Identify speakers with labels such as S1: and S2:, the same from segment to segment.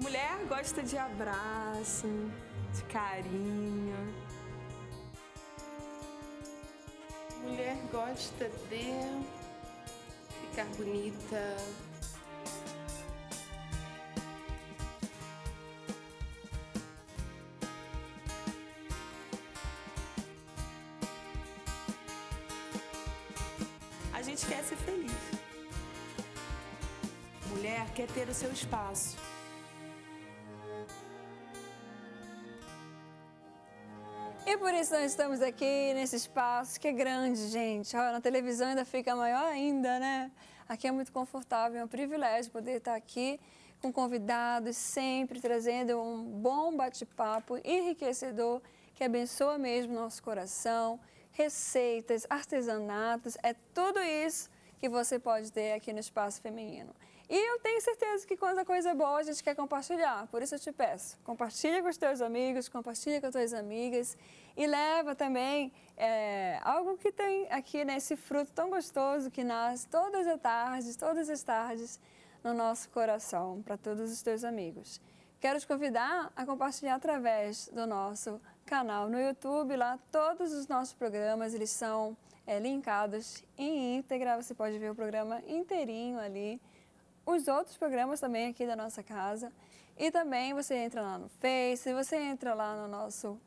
S1: Mulher gosta de abraço, de carinho.
S2: Mulher gosta de ficar bonita.
S1: A gente quer ser feliz. Mulher quer ter o seu espaço.
S3: E por isso nós estamos aqui nesse espaço que é grande, gente. Olha, na televisão ainda fica maior ainda, né? Aqui é muito confortável, é um privilégio poder estar aqui com convidados, sempre trazendo um bom bate-papo enriquecedor que abençoa mesmo o nosso coração, receitas, artesanatos, é tudo isso que você pode ter aqui no Espaço Feminino. E eu tenho certeza que quando a coisa é boa, a gente quer compartilhar. Por isso eu te peço, compartilha com os teus amigos, compartilha com as tuas amigas e leva também algo que tem aqui nesse fruto tão gostoso que nasce todas as tardes no nosso coração, para todos os teus amigos. Quero te convidar a compartilhar através do nosso canal no YouTube. Lá todos os nossos programas, eles são linkados em íntegra. Você pode ver o programa inteirinho ali. Os outros programas também aqui da nossa casa. E também você entra lá no Face, você entra lá no nosso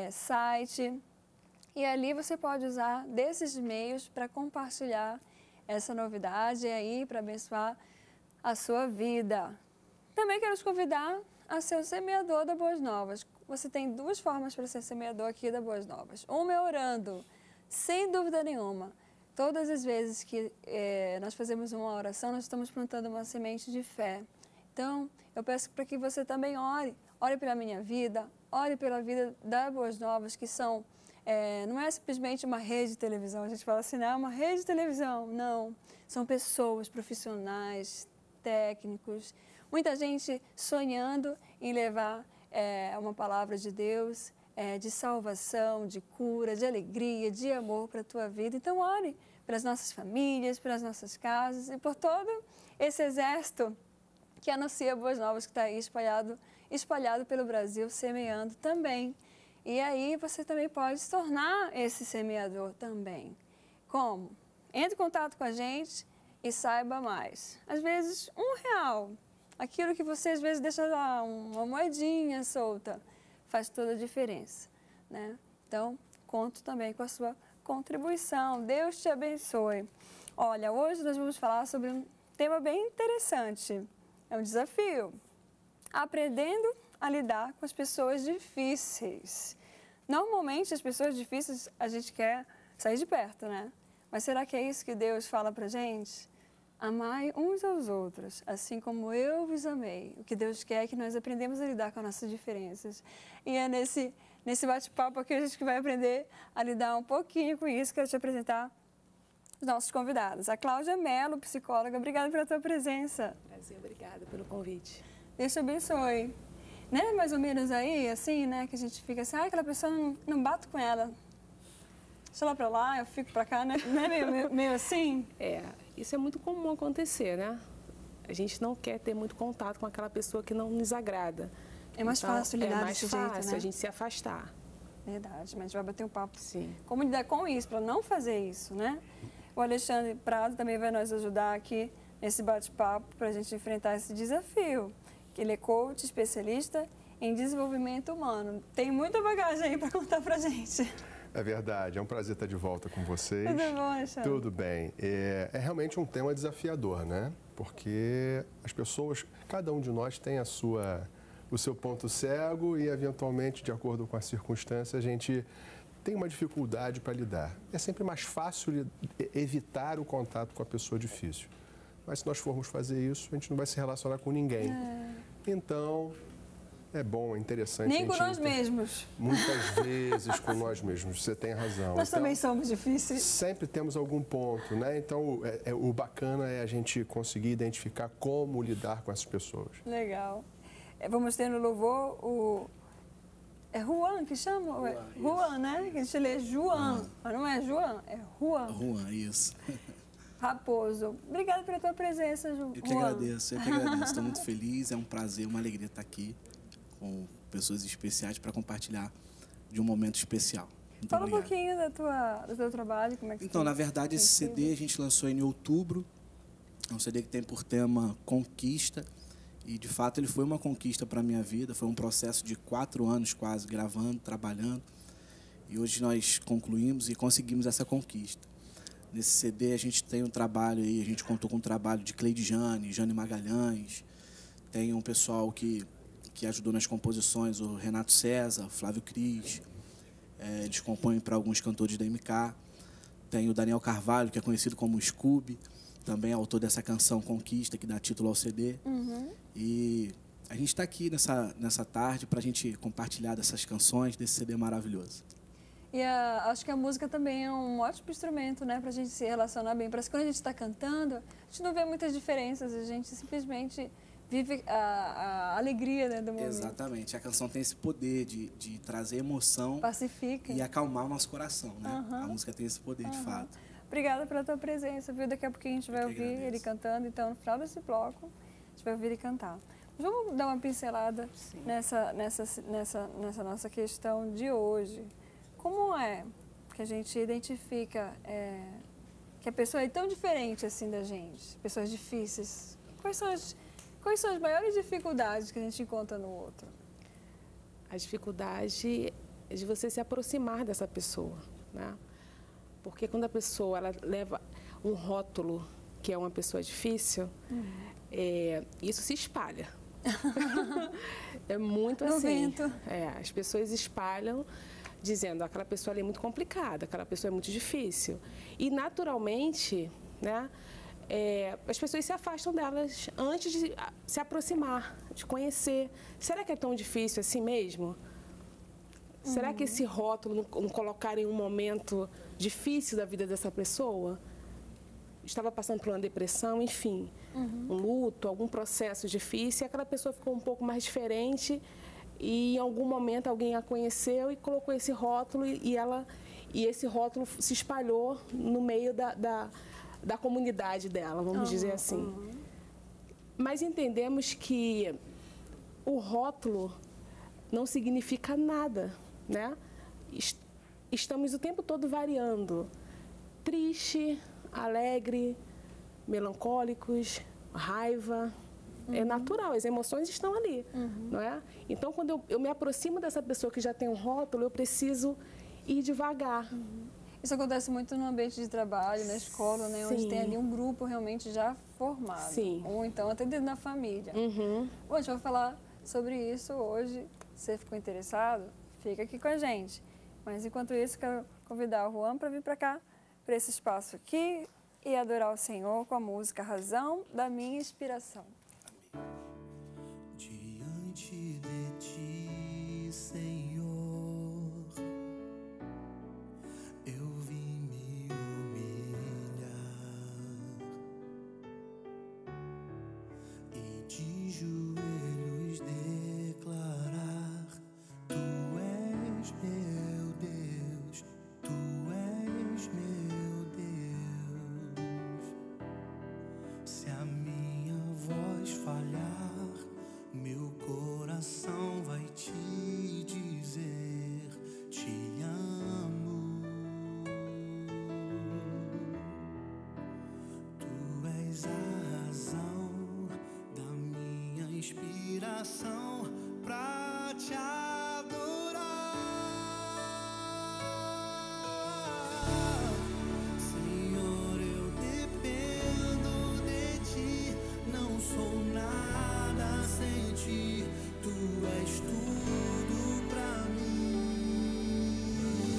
S3: site. E ali você pode usar desses meios para compartilhar essa novidade aí, para abençoar a sua vida. Também quero te convidar a ser o semeador da Boas Novas. Você tem duas formas para ser semeador aqui da Boas Novas. Uma é orando, sem dúvida nenhuma. Todas as vezes que nós fazemos uma oração, nós estamos plantando uma semente de fé. Então, eu peço para que você também ore. Ore pela minha vida, ore pela vida da Boas Novas, que são, não é simplesmente uma rede de televisão. A gente fala assim, não é uma rede de televisão. Não, são pessoas profissionais, técnicos, muita gente sonhando em levar uma palavra de Deus, de salvação, de cura, de alegria, de amor para a tua vida. Então, ore pelas nossas famílias, pelas nossas casas e por todo esse exército que anuncia Boas Novas, que está aí espalhado pelo Brasil, semeando também. E aí você também pode se tornar esse semeador também. Como? Entre em contato com a gente e saiba mais. Às vezes, R$1, aquilo que você às vezes deixa lá, uma moedinha solta, faz toda a diferença, né? Então, conto também com a sua contribuição. Deus te abençoe. Olha, hoje nós vamos falar sobre um tema bem interessante. É um desafio. Aprendendo a lidar com as pessoas difíceis. Normalmente, as pessoas difíceis, a gente quer sair de perto, né? Mas será que é isso que Deus fala pra gente? Amai uns aos outros, assim como eu vos amei. O que Deus quer é que nós aprendemos a lidar com as nossas diferenças. E é nesse bate-papo aqui a gente vai aprender a lidar um pouquinho com isso. Quero te apresentar os nossos convidados. A Cláudia Mello, psicóloga, obrigada pela tua presença.
S2: Prazer, obrigada pelo convite.
S3: Deus te abençoe. Né? Mais ou menos aí, assim, né? Que a gente fica assim, aquela pessoa não bato com ela. Deixa ela pra lá, eu fico pra cá, né? Não é meio assim?
S2: Isso é muito comum acontecer, né? A gente não quer ter muito contato com aquela pessoa que não nos agrada.
S3: É mais fácil lidar desse jeito, né?
S2: É mais fácil a gente se afastar.
S3: Verdade, mas a gente vai bater um papo.
S2: Sim.
S3: Como lidar com isso, para não fazer isso, né? O Alexandre Prado também vai nos ajudar aqui nesse bate-papo para a gente enfrentar esse desafio. Ele é coach, especialista em desenvolvimento humano. Tem muita bagagem aí para contar para a gente.
S4: É verdade, é um prazer estar de volta com vocês.
S3: Tudo bom, Alexandre?
S4: Tudo bem. É realmente um tema desafiador, né? Porque as pessoas, cada um de nós tem o seu ponto cego e, eventualmente, de acordo com as circunstâncias, a gente tem uma dificuldade para lidar. É sempre mais fácil evitar o contato com a pessoa difícil. Mas se nós formos fazer isso, a gente não vai se relacionar com ninguém. Então, é bom, é interessante.
S3: Nem com nós mesmos.
S4: Muitas vezes com nós mesmos, você tem razão.
S3: Nós também somos difíceis.
S4: Sempre temos algum ponto, né? Então, o bacana é a gente conseguir identificar como lidar com essas pessoas.
S3: Legal. Vamos ter no louvor É Juan que chama? Juan, né? Que a gente lê Juan. Mas não é Juan, é Juan.
S5: Juan, isso.
S3: Raposo. Obrigada pela tua presença, Juan.
S5: Eu que agradeço. Estou muito feliz, é um prazer, uma alegria estar aqui com pessoas especiais para compartilhar de um momento especial. Muito
S3: Fala
S5: obrigado.
S3: um pouquinho do teu trabalho, como é que
S5: Então, na verdade, esse CD a gente lançou em outubro. É um CD que tem por tema Conquista. E, de fato, ele foi uma conquista para a minha vida. Foi um processo de 4 anos quase, gravando, trabalhando. E hoje nós concluímos e conseguimos essa conquista. Nesse CD a gente tem um trabalho aí, a gente contou com o trabalho de Cleide Jane, Jane Magalhães. Tem um pessoal que ajudou nas composições, o Renato César, o Flávio Cris. Eles compõem para alguns cantores da MK. Tem o Daniel Carvalho, que é conhecido como Scooby, também autor dessa canção Conquista, que dá título ao CD. E a gente está aqui nessa tarde para a gente compartilhar dessas canções, desse CD maravilhoso.
S3: E acho que a música também é um ótimo instrumento, né, para a gente se relacionar bem. Parece que quando a gente está cantando, a gente não vê muitas diferenças, a gente simplesmente vive a alegria, né, do momento.
S5: Exatamente. A canção tem esse poder de trazer emoção.
S3: Pacifica.
S5: E acalmar o nosso coração, né? A música tem esse poder, de fato.
S3: Obrigada pela tua presença, viu? Daqui a pouquinho a gente vai ouvir ele cantando. Então, no final desse bloco, a gente vai ouvir ele cantar. Vamos dar uma pincelada nessa nossa questão de hoje. Como é que a gente identifica que a pessoa é tão diferente assim da gente? Pessoas difíceis. Quais são as maiores dificuldades que a gente encontra no outro?
S2: A dificuldade é de você se aproximar dessa pessoa, né? Porque quando a pessoa ela leva um rótulo que é uma pessoa difícil, isso se espalha. É muito
S3: No
S2: assim.
S3: vento.
S2: As pessoas espalham dizendo aquela pessoa ali é muito complicada, aquela pessoa é muito difícil. E naturalmente, né, as pessoas se afastam delas antes de se aproximar, de conhecer. Será que é tão difícil assim mesmo? Será que esse rótulo não colocar em um momento difícil da vida dessa pessoa? Estava passando por uma depressão, enfim, um luto, algum processo difícil, e aquela pessoa ficou um pouco mais diferente e em algum momento alguém a conheceu e colocou esse rótulo e esse rótulo se espalhou no meio da comunidade dela, vamos dizer assim. Mas entendemos que o rótulo não significa nada, né? Estamos o tempo todo variando, triste, alegre, melancólicos, raiva. É natural, as emoções estão ali, não é? Então, quando eu me aproximo dessa pessoa que já tem um rótulo, eu preciso ir devagar.
S3: Isso acontece muito no ambiente de trabalho, na escola, né? Onde tem ali um grupo realmente já formado.
S2: Sim.
S3: Ou então até dentro da família. Bom, a gente vai falar sobre isso hoje. Se você ficou interessado, fica aqui com a gente. Mas enquanto isso, quero convidar o Juan para vir para cá, para esse espaço aqui, e adorar o Senhor com a música Razão da Minha Inspiração.
S6: Diante de ti, Senhor, eu vim me humilhar e de joelhos declarar: Tu és meu Deus, Tu és meu Deus. Se a minha voz falhar, meu coração vai te dizer: te amo. Tu és a razão da minha inspiração pra te adorar. Senhor, eu dependo de ti, não sou nada sem ti, tu és tudo pra mim.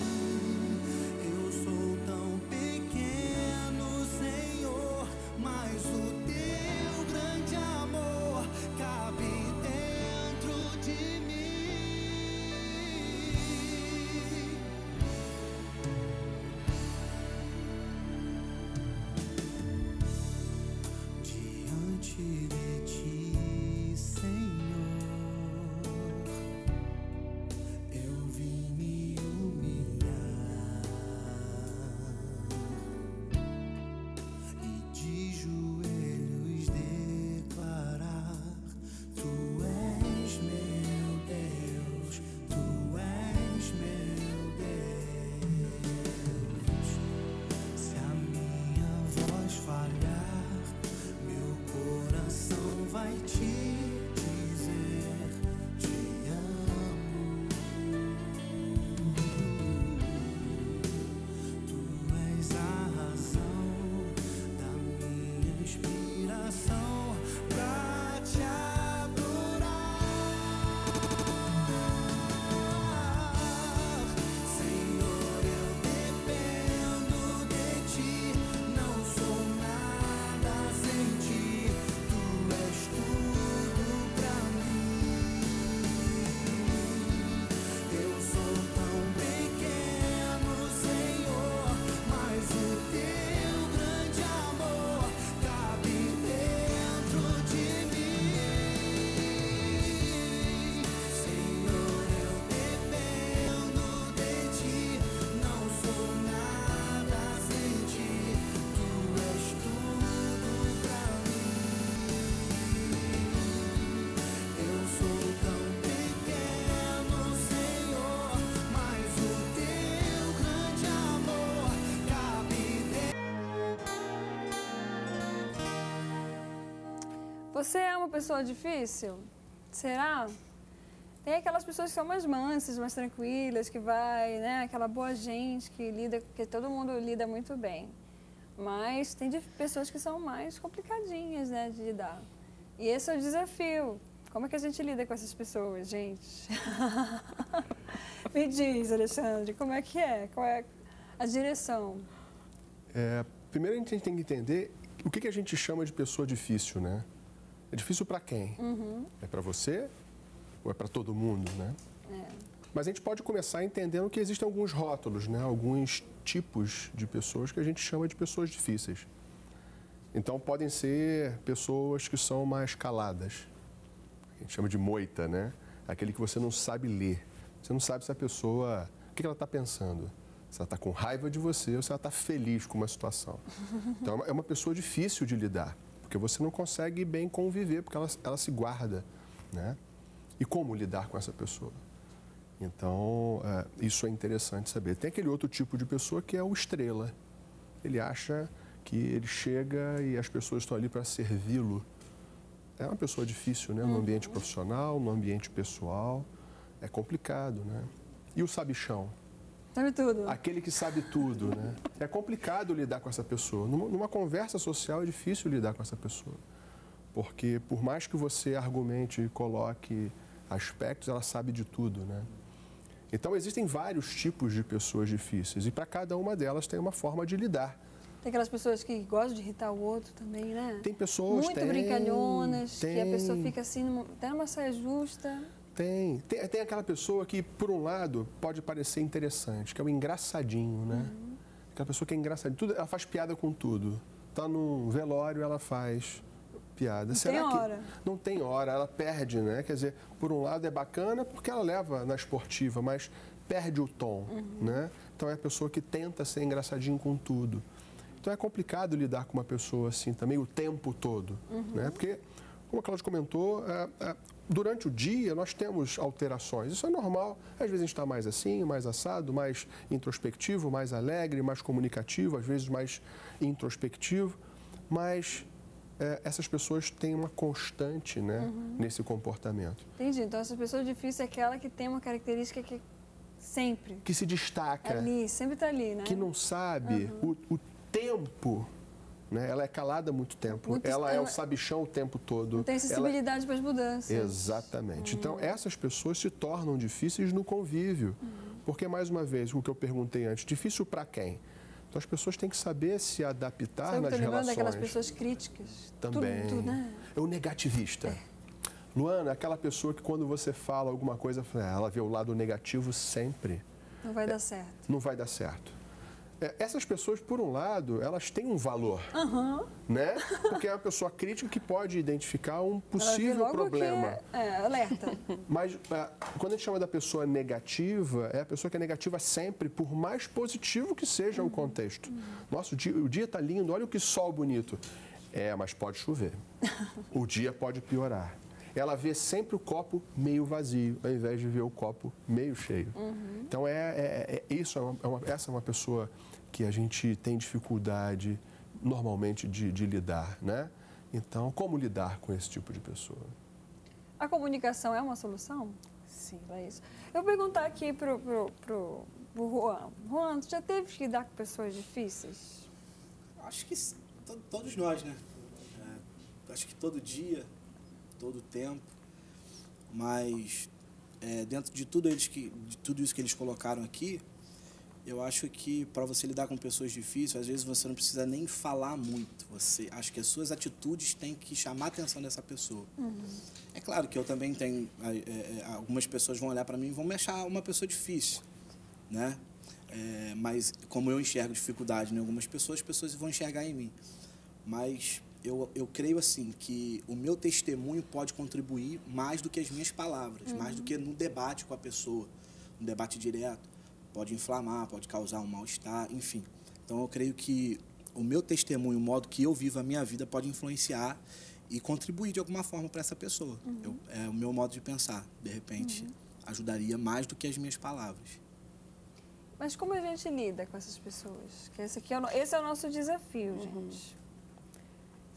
S6: Eu sou tão pequeno, Senhor, mas o teu grande amor cabe dentro de mim.
S3: Você é uma pessoa difícil? Será? Tem aquelas pessoas que são mais mansas, mais tranquilas, que vai, né? Aquela boa gente que lida, que todo mundo lida muito bem. Mas tem pessoas que são mais complicadinhas, né, de lidar. E esse é o desafio. Como é que a gente lida com essas pessoas, gente? Me diz, Alexandre, como é que é? Qual é a direção?
S4: Primeiro a gente tem que entender o que a gente chama de pessoa difícil, né? É difícil para quem? É para você ou é para todo mundo, né? Mas a gente pode começar entendendo que existem alguns rótulos, né? Alguns tipos de pessoas que a gente chama de pessoas difíceis. Então, podem ser pessoas que são mais caladas. A gente chama de moita, né? Aquele que você não sabe ler. Você não sabe se a pessoa... O que ela está pensando? Se ela está com raiva de você ou se ela está feliz com uma situação. Então, é uma pessoa difícil de lidar, porque você não consegue bem conviver, porque ela se guarda, né? E como lidar com essa pessoa? Então, isso é interessante saber. Tem aquele outro tipo de pessoa que é o estrela. Ele acha que ele chega e as pessoas estão ali para servi-lo. É uma pessoa difícil, né? No ambiente profissional, no ambiente pessoal. É complicado, né? E o sabichão?
S3: Sabe tudo.
S4: Aquele que sabe tudo, né? É complicado lidar com essa pessoa. Numa conversa social é difícil lidar com essa pessoa. Porque por mais que você argumente e coloque aspectos, ela sabe de tudo, né? Então existem vários tipos de pessoas difíceis e para cada uma delas tem uma forma de lidar.
S3: Tem aquelas pessoas que gostam de irritar o outro também, né?
S4: Tem pessoas...
S3: Muito brincalhonas, que a pessoa fica assim, até numa saia justa.
S4: Tem aquela pessoa que, por um lado, pode parecer interessante, que é o engraçadinho, né? Aquela pessoa que é engraçadinha, ela faz piada com tudo. Tá num velório, ela faz piada.
S3: Não tem hora.
S4: Não tem hora, ela perde, né? Quer dizer, por um lado é bacana porque ela leva na esportiva, mas perde o tom, né? Então é a pessoa que tenta ser engraçadinho com tudo. Então é complicado lidar com uma pessoa assim também o tempo todo, né? Porque, como a Cláudia comentou, durante o dia nós temos alterações. Isso é normal. Às vezes a gente está mais assim, mais assado, mais introspectivo, mais alegre, mais comunicativo, às vezes mais introspectivo. Mas essas pessoas têm uma constante, né, nesse comportamento.
S3: Entendi. Então essa pessoa difícil é aquela que tem uma característica que sempre...
S4: Que se destaca.
S3: Ali, sempre está ali, né?
S4: Que não sabe o tempo... Né? Ela é calada há muito tempo, ela é o sabichão o tempo todo.
S3: Não tem sensibilidade para as mudanças.
S4: Exatamente. Então, essas pessoas se tornam difíceis no convívio. Porque, mais uma vez, o que eu perguntei antes, difícil para quem? Então, as pessoas têm que saber se adaptar nas relações.
S3: Daquelas pessoas críticas.
S4: Também.
S3: Tudo, né?
S4: É o negativista. Luana, aquela pessoa que quando você fala alguma coisa, ela vê o lado negativo sempre.
S3: Não vai dar certo.
S4: Não vai dar certo. Essas pessoas, por um lado, elas têm um valor, né? Porque é uma pessoa crítica que pode identificar um possível problema.
S3: Alerta.
S4: Mas quando a gente chama da pessoa negativa, é a pessoa que é negativa sempre, por mais positivo que seja o contexto. Nossa, o dia está lindo, olha que sol bonito. Mas pode chover. O dia pode piorar. Ela vê sempre o copo meio vazio, ao invés de ver o copo meio cheio. Então, essa é uma pessoa que a gente tem dificuldade, normalmente, de lidar, né? Então, como lidar com esse tipo de pessoa?
S3: A comunicação é uma solução?
S2: Sim.
S3: Para isso. Eu vou perguntar aqui pro Juan. Juan, tu já teve que lidar com pessoas difíceis?
S5: Acho que todos nós, né? Acho que todo dia... todo tempo, mas dentro de tudo isso que eles colocaram aqui, eu acho que para você lidar com pessoas difíceis, às vezes você não precisa nem falar muito. Acho que as suas atitudes têm que chamar a atenção dessa pessoa. É claro que eu também tenho, algumas pessoas vão olhar para mim e vão me achar uma pessoa difícil, né? Mas como eu enxergo dificuldade em algumas pessoas, as pessoas vão enxergar em mim. Mas eu creio assim que o meu testemunho pode contribuir mais do que as minhas palavras, mais do que no debate com a pessoa, no debate direto. Pode inflamar, pode causar um mal-estar, enfim. Então eu creio que o meu testemunho, o modo que eu vivo a minha vida pode influenciar e contribuir de alguma forma para essa pessoa. É o meu modo de pensar. De repente, ajudaria mais do que as minhas palavras.
S3: Mas como a gente lida com essas pessoas? Que esse é o nosso desafio, gente.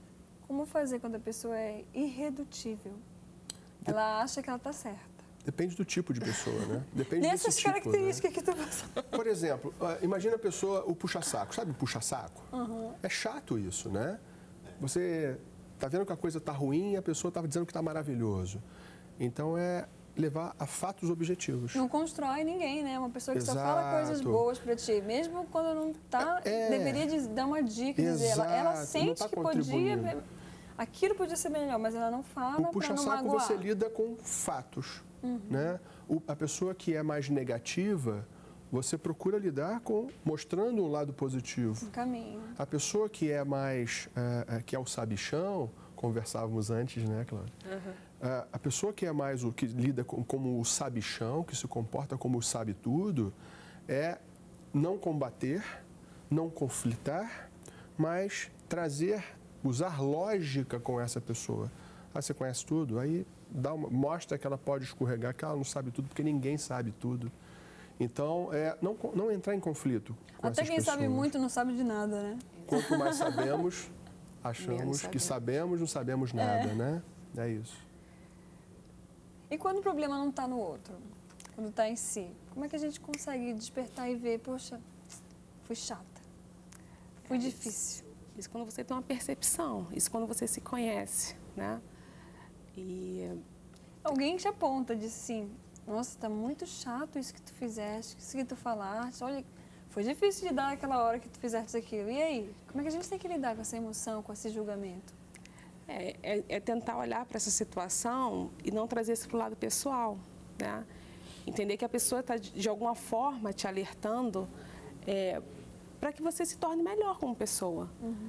S3: Como fazer quando a pessoa é irredutível? Ela acha que ela está certa.
S4: Depende do tipo de pessoa, né? Depende
S3: Nessas
S4: desse tipo,
S3: características
S4: né?
S3: que tu passou.
S4: Por exemplo, imagina a pessoa, o puxa-saco. Sabe o puxa-saco? É chato isso, né? Você tá vendo que a coisa tá ruim e a pessoa tá dizendo que tá maravilhoso. Então, é levar a fatos objetivos.
S3: Não constrói ninguém, né? Uma pessoa que só
S4: Exato.
S3: fala coisas boas para ti. Mesmo quando não tá, deveria dar uma dica, dizer. Ela
S4: Exato,
S3: sente
S4: não tá
S3: que
S4: contribuindo.
S3: podia... Aquilo podia ser melhor, mas ela não fala
S4: O
S3: para não
S4: puxa-saco
S3: magoar.
S4: você lida com fatos, né? A pessoa que é mais negativa, você procura lidar com mostrando um lado positivo.
S3: Um caminho.
S4: A pessoa que é mais, que é o sabichão, conversávamos antes, né, Cláudia? A pessoa que é mais o que lida como o sabichão, que se comporta como o sabe tudo, é não combater, não conflitar, mas usar lógica com essa pessoa. Ah, você conhece tudo? Aí mostra que ela pode escorregar, que ela não sabe tudo, porque ninguém sabe tudo. Então, não entrar em conflito com
S3: Até
S4: essas
S3: quem
S4: pessoas.
S3: sabe muito não sabe de nada, né?
S4: Quanto mais sabemos, achamos que sabemos, não sabemos nada, né? É isso.
S3: E quando o problema não está no outro, quando está em si, como é que a gente consegue despertar e ver, poxa, fui chata, foi difícil?
S2: Isso quando você tem uma percepção, isso quando você se conhece, né? E
S3: Alguém te aponta, diz assim, nossa, tá muito chato isso que tu fizeste, isso que tu falaste, olha, foi difícil de dar aquela hora que tu fizeste aquilo. E aí, como é que a gente tem que lidar com essa emoção, com esse julgamento?
S2: é tentar olhar para essa situação e não trazer isso para o lado pessoal, né? Entender que a pessoa está, de alguma forma, te alertando para que você se torne melhor como pessoa.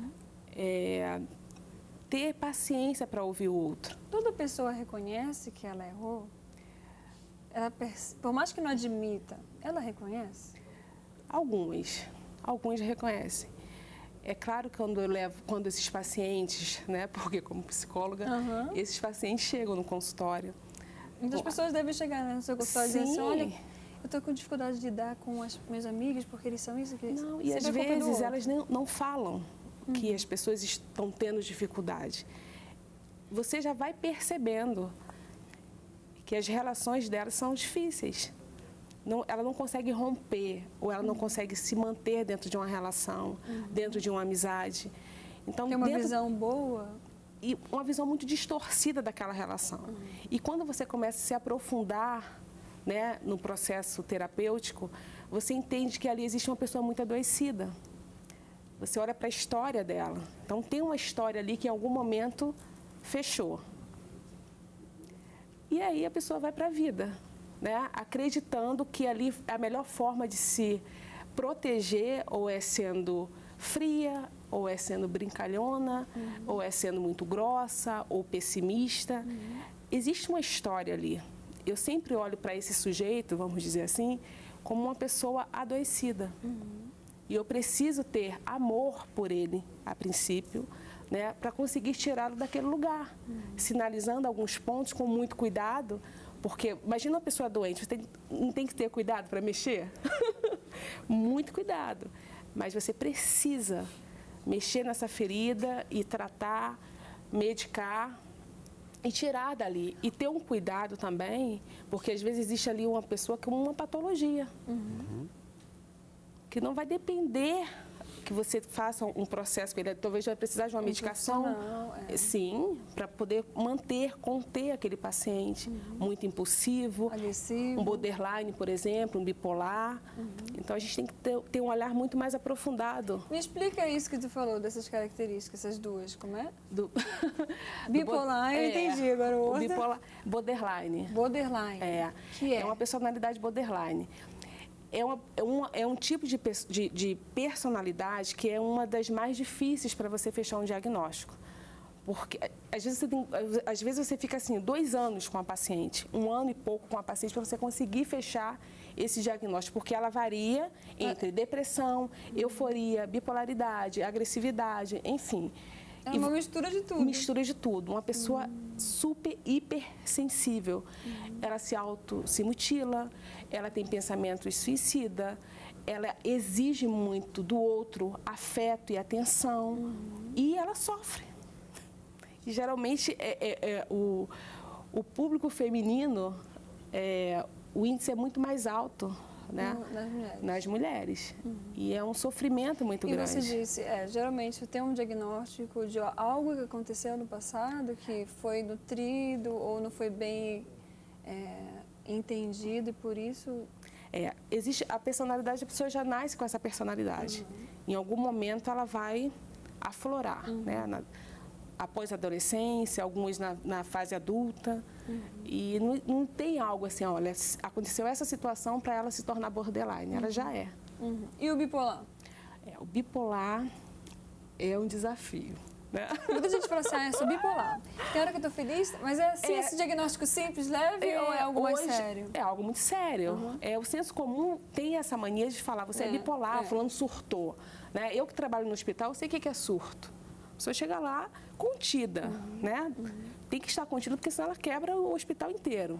S2: Ter paciência para ouvir o outro.
S3: Toda pessoa reconhece que ela errou? Por mais que não admita, ela reconhece?
S2: Alguns reconhecem. É claro que quando esses pacientes, né, porque como psicóloga, esses pacientes chegam no consultório.
S3: Muitas pessoas devem chegar, né, no seu consultório e dizer assim,
S2: Sim.
S3: olha, eu estou com dificuldade de lidar com as minhas amigas porque eles são isso, aquilo.
S2: Não, e às
S3: Sempre é culpa do
S2: vezes
S3: outro.
S2: elas não falam que as pessoas estão tendo dificuldade. Você já vai percebendo que as relações delas são difíceis. Ela não consegue romper, ou ela não consegue se manter dentro de uma relação, dentro de uma amizade. Então,
S3: Tem uma visão boa.
S2: E uma visão muito distorcida daquela relação. E quando você começa a se aprofundar, né, no processo terapêutico, você entende que ali existe uma pessoa muito adoecida. Você olha para a história dela. Então, tem uma história ali que em algum momento fechou. E aí a pessoa vai para a vida, né, acreditando que ali a melhor forma de se proteger ou é sendo fria, ou é sendo brincalhona, ou é sendo muito grossa, ou pessimista. Existe uma história ali. Eu sempre olho para esse sujeito, vamos dizer assim, como uma pessoa adoecida. E eu preciso ter amor por ele, a princípio, né, para conseguir tirá-lo daquele lugar, sinalizando alguns pontos com muito cuidado, porque imagina uma pessoa doente, você não tem que ter cuidado para mexer? Muito cuidado, mas você precisa mexer nessa ferida e tratar, medicar e tirar dali. E ter um cuidado também, porque às vezes existe ali uma pessoa com uma patologia, que não vai depender que você faça um processo com ele, talvez vai precisar de uma medicação, sim, para poder conter aquele paciente muito impulsivo,
S3: Agressivo.
S2: um borderline, por exemplo, um bipolar. Então a gente tem que ter um olhar muito mais aprofundado.
S3: Me explica isso que tu falou, dessas características, essas duas, como é? Bipolar, eu entendi, agora o outro.
S2: Bipolar, borderline.
S3: Borderline. Que
S2: É uma personalidade borderline. É um tipo de personalidade que é uma das mais difíceis para você fechar um diagnóstico. Porque às vezes você fica assim, 2 anos com a paciente, 1 ano e pouco com a paciente para você conseguir fechar esse diagnóstico, porque ela varia entre depressão, euforia, bipolaridade, agressividade, enfim.
S3: É uma mistura de tudo.
S2: Mistura de tudo. Uma pessoa super, hipersensível. Ela se mutila, ela tem pensamentos suicida, ela exige muito do outro afeto e atenção e ela sofre. E, geralmente, o público feminino, o índice é muito mais alto, né? Nas mulheres. E é um sofrimento muito grande.
S3: E você disse, geralmente tem um diagnóstico de algo que aconteceu no passado, que foi nutrido ou não foi bem entendido e por isso...
S2: Existe a personalidade, a pessoa já nasce com essa personalidade. Em algum momento ela vai aflorar, né? Após a adolescência, alguns na fase adulta. E não tem algo assim, olha, aconteceu essa situação para ela se tornar borderline, ela já é.
S3: E o bipolar?
S2: O bipolar é um desafio, né?
S3: Muita gente fala assim, eu sou bipolar. Tem hora que eu tô feliz, mas é assim, esse diagnóstico simples, leve ou é algo mais sério?
S2: É algo muito sério. O senso comum tem essa mania de falar, você é bipolar, fulano surtou. Né? Eu que trabalho no hospital, eu sei o que é surto. A pessoa chega lá contida, né? Tem que estar contida, porque senão ela quebra o hospital inteiro.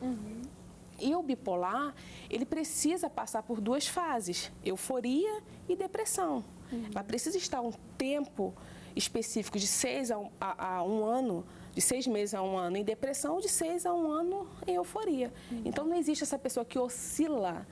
S2: E o bipolar, ele precisa passar por duas fases, euforia e depressão. Ela precisa estar um tempo específico de 6 a 1 ano, de 6 meses a 1 ano em depressão, de 6 a 1 ano em euforia. Então, não existe essa pessoa que oscila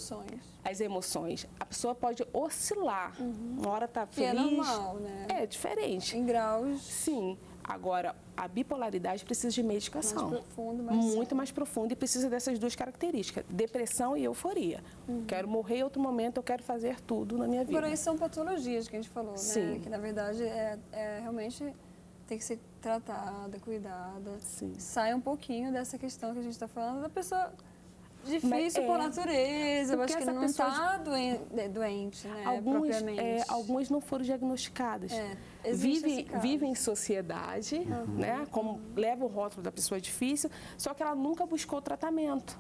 S2: as emoções. A pessoa pode oscilar. Uma hora está feliz.
S3: Que é normal, né?
S2: É diferente.
S3: Em graus.
S2: Sim. Agora, a bipolaridade precisa de medicação.
S3: Mais profundo,
S2: muito mais profunda, e precisa dessas duas características, depressão e euforia. Quero morrer em outro momento, eu quero fazer tudo na minha vida.
S3: Porém, são patologias que a gente falou,
S2: Sim.
S3: né? Que, na verdade, realmente tem que ser tratada, cuidada.
S2: Sim.
S3: Sai um pouquinho dessa questão que a gente está falando da pessoa difícil por natureza. Eu acho que não está doente, né? Propriamente.
S2: Algumas não foram diagnosticadas. Vivem em sociedade, né? Como leva o rótulo da pessoa difícil, só que ela nunca buscou tratamento.